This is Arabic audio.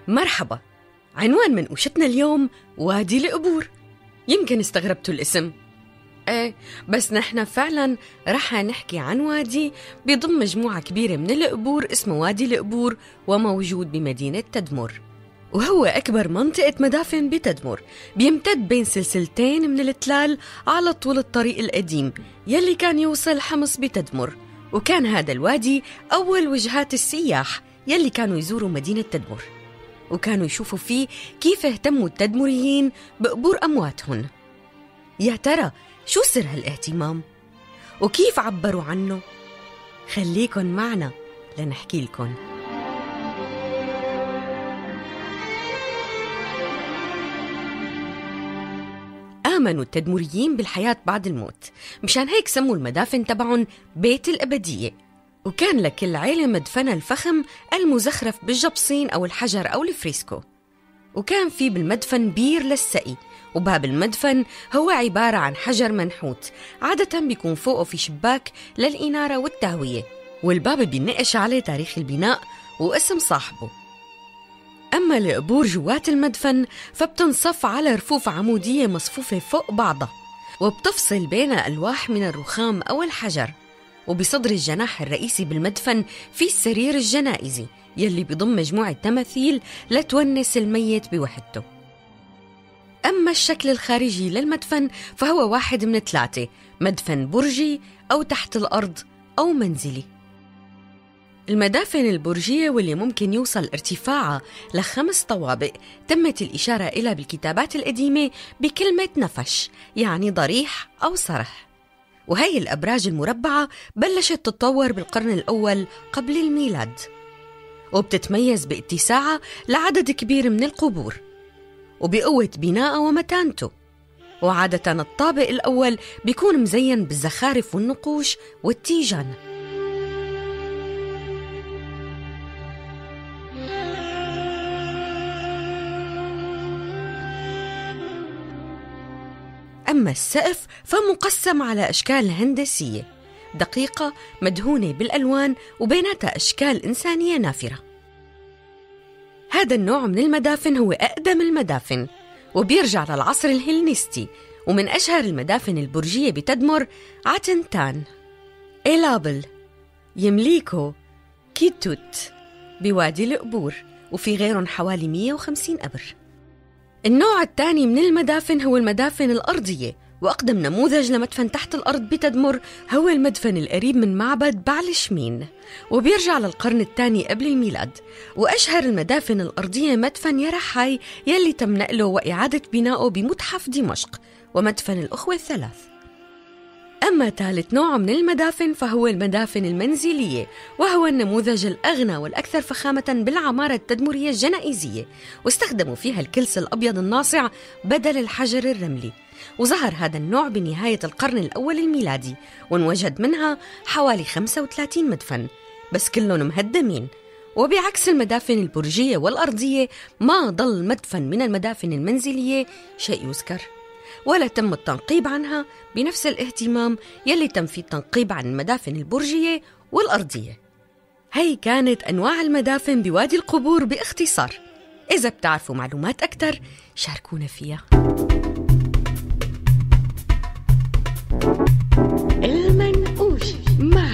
مرحبا. عنوان منقوشتنا اليوم وادي القبور. يمكن استغربتوا الاسم، ايه بس نحن فعلا رح نحكي عن وادي بيضم مجموعة كبيرة من القبور اسمه وادي القبور، وموجود بمدينة تدمر، وهو أكبر منطقة مدافن بتدمر. بيمتد بين سلسلتين من التلال على طول الطريق القديم يلي كان يوصل حمص بتدمر، وكان هذا الوادي أول وجهات السياح يلي كانوا يزوروا مدينة تدمر، وكانوا يشوفوا فيه كيف اهتموا التدمريين بقبور أمواتهم. يا ترى شو سر هالاهتمام؟ وكيف عبروا عنه؟ خليكن معنا لنحكي لكم. آمنوا التدمريين بالحياة بعد الموت، مشان هيك سموا المدافن تبعهم بيت الأبدية، وكان لكل عيلة مدفنها الفخم المزخرف بالجبصين أو الحجر أو الفريسكو، وكان في بالمدفن بير للسقي، وباب المدفن هو عبارة عن حجر منحوت، عادة بيكون فوقه في شباك للإنارة والتهوية، والباب بينقش عليه تاريخ البناء واسم صاحبه. أما القبور جوات المدفن فبتنصف على رفوف عمودية مصفوفة فوق بعضها، وبتفصل بينها ألواح من الرخام أو الحجر، وبصدر الجناح الرئيسي بالمدفن في السرير الجنائزي يلي بيضم مجموعة تماثيل لتونس الميت بوحدته. أما الشكل الخارجي للمدفن فهو واحد من 3: مدفن برجي أو تحت الأرض أو منزلي. المدافن البرجية واللي ممكن يوصل ارتفاعها ل5 طوابق تمت الإشارة إلى بالكتابات القديمة بكلمة نفش، يعني ضريح أو صرح. وهي الأبراج المربعة بلشت تتطور بالقرن الأول قبل الميلاد، وبتتميز باتساعها لعدد كبير من القبور وبقوة بناءه ومتانته. وعادة الطابق الأول بيكون مزين بالزخارف والنقوش والتيجان. أما السقف فمقسم على أشكال هندسية دقيقة مدهونة بالألوان وبيناتها أشكال إنسانية نافرة. هذا النوع من المدافن هو أقدم المدافن، وبيرجع للعصر الهلينستي، ومن أشهر المدافن البرجية بتدمر عتنتان، إيلابل، يمليكو، كيتوت بوادي القبور، وفي غيرهم حوالي 150 قبر. النوع الثاني من المدافن هو المدافن الأرضية، وأقدم نموذج لمدفن تحت الأرض بتدمر هو المدفن القريب من معبد بعلشمين، وبيرجع للقرن الثاني قبل الميلاد. وأشهر المدافن الأرضية مدفن يرحاي يلي تم نقله وإعادة بنائه بمتحف دمشق، ومدفن الأخوة الثلاث. أما ثالث نوع من المدافن فهو المدافن المنزلية، وهو النموذج الأغنى والأكثر فخامة بالعمارة التدمرية الجنائزية، واستخدموا فيها الكلس الأبيض الناصع بدل الحجر الرملي. وظهر هذا النوع بنهاية القرن الأول الميلادي، وانوجد منها حوالي 35 مدفن، بس كلهم مهدمين. وبعكس المدافن البرجية والأرضية ما ضل مدفن من المدافن المنزلية شيء يذكر، ولا تم التنقيب عنها بنفس الاهتمام يلي تم فيه التنقيب عن المدافن البرجية والأرضية. هي كانت أنواع المدافن بوادي القبور باختصار. إذا بتعرفوا معلومات أكتر شاركونا فيها. المنقوش مع